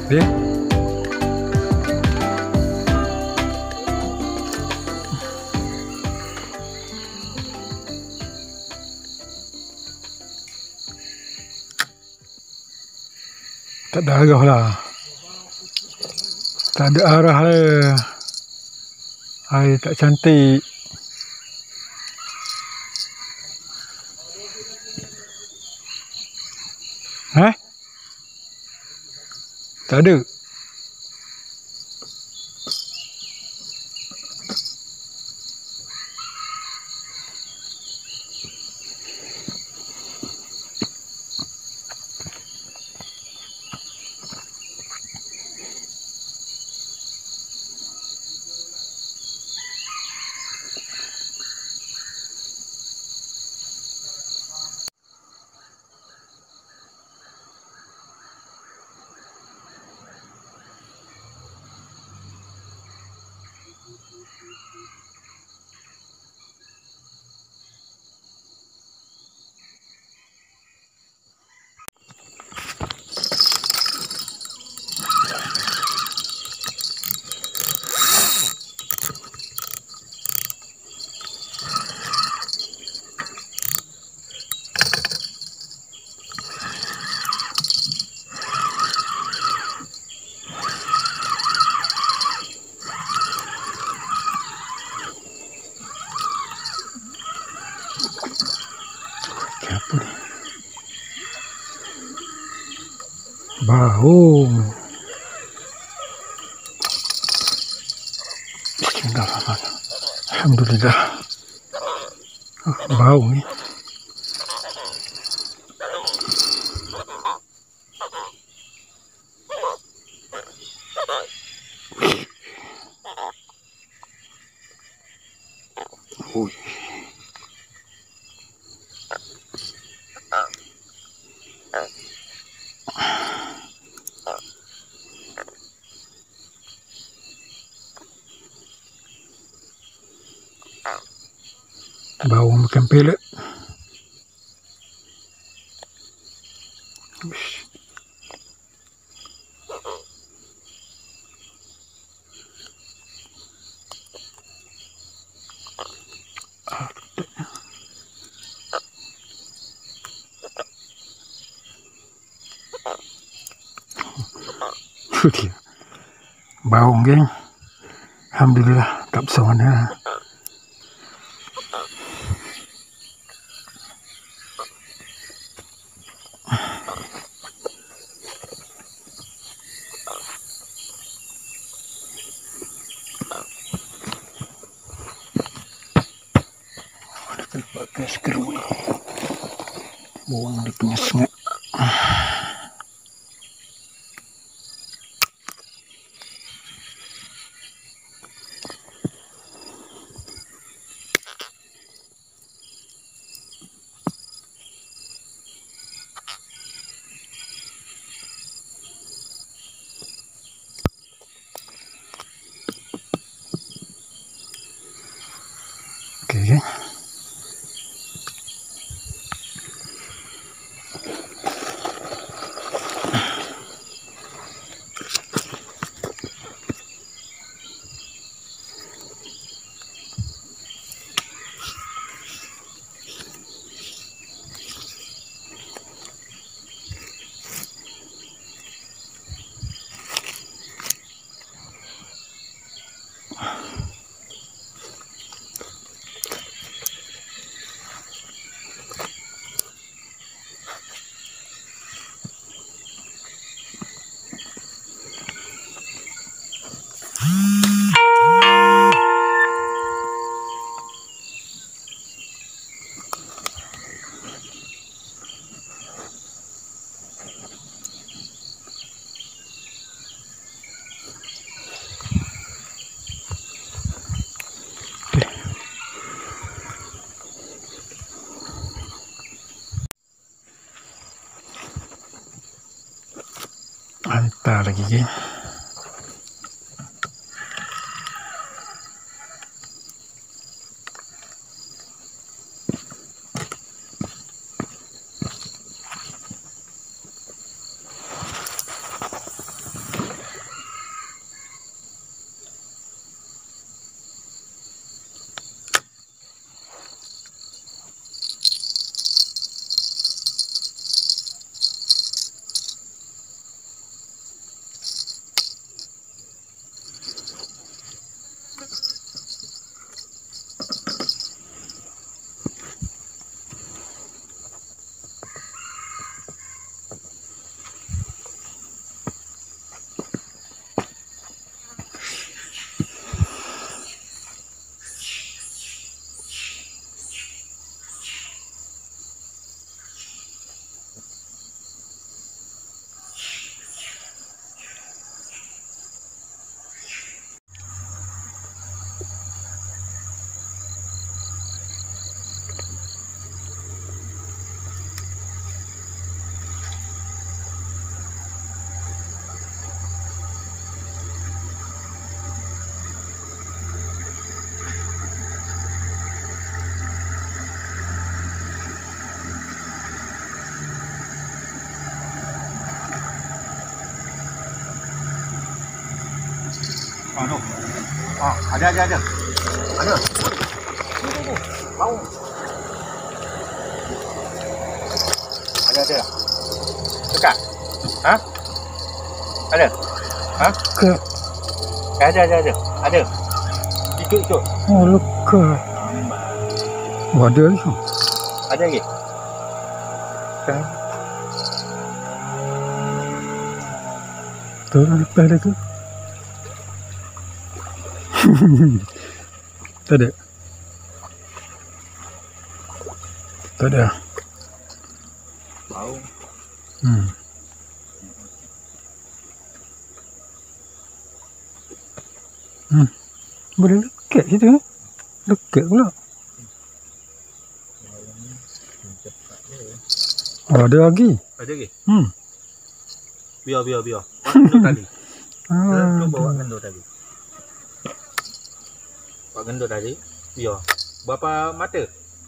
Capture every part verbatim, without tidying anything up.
Dia tak ada arah lah, tak ada arah lah, air tak cantik. Eh? Tak ada. Apa ni? Bau. Bismillahirrahmanirrahim. Alhamdulillah. Oh, bau ni. Ui. Bau makan pelet. Uish. Itu dia. Bau geng. Alhamdulillah tak besar mana. Pakai skru ni, buang dia punya sengat. Okey. Hantar lagi geng. Ah, tu. Ah, ada ada ada. Ada. Tu tu tu. Bau. Ada ada. Dekat. Ha? Ada. Ha? Ke. Ada ada ada. Ada. Ikut ikut. Oh, lekat. Oh, ada lagi. Ada lagi. Kan. Tu lepas dah tu. Tak ada. Tak ada. Bau. Hmm. Hmm. Boleh dekat situ. Dekat pula. Oh, ada lagi. Ada lagi. Hmm. Biar biar biar. Buat gendut tadi. Ah, Cuba buat gendut tadi. Buat gendut tadi. Biar. Berapa mata?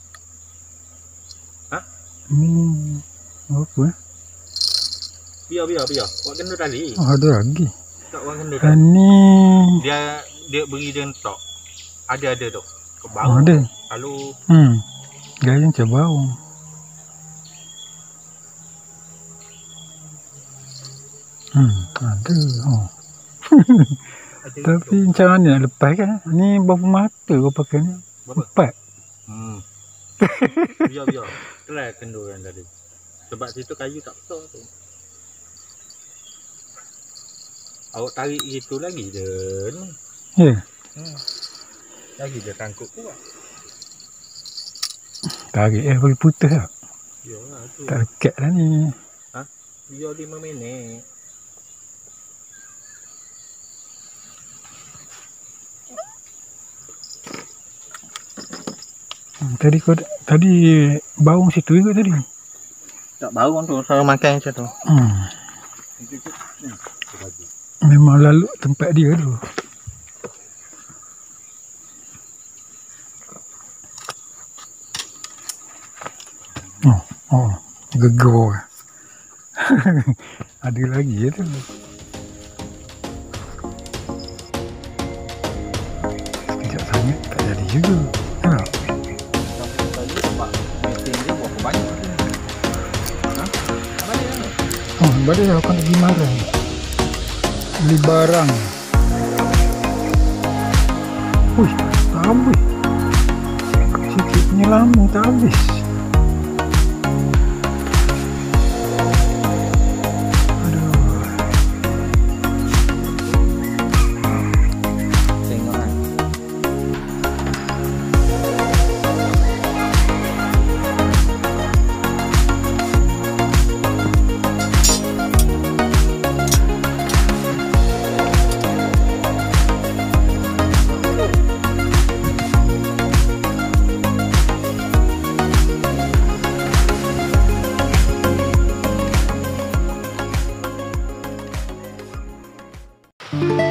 Ha? hmm. Apa eh? Biar biar biar. Buat gendut tadi. Oh, ada lagi. Tak buat gendut Ah, tadi. ni. Dia dia beri dia entok. Ada ada tu. Ke Oh, bau. ada. Lalu Hmm. Gaya macam bau. Hmm, ada. Oh. ada Tapi macam mana nak lepas kan? Ni berapa mata kau pakai ni? berapa? Empat. Hmm. Biar biar. Try gendut yang tadi. Sebab situ kayu tak besar tu. Awak tarik gitu lagi je ni. Ya. Yeah. Hmm. Lagi dia tangkuk kuat. Tarik eh bagi putus tak? Yalah tu. Tak lekat lah ni. Ha? Biar lima minit. Hmm, tadi kau tadi bau situ juga tadi. Tak bau tu saya makan macam tu. Hmm. Memang lalu tempat dia tu. Oh, oh, gegar. Ada lagi ya tu. Sekejap sangat tak jadi juga. Ha. Oh, balik lah kau nak pergi marah. Beli barang. Ui, tak habis. Sikit punya lama tak habis. Thank you.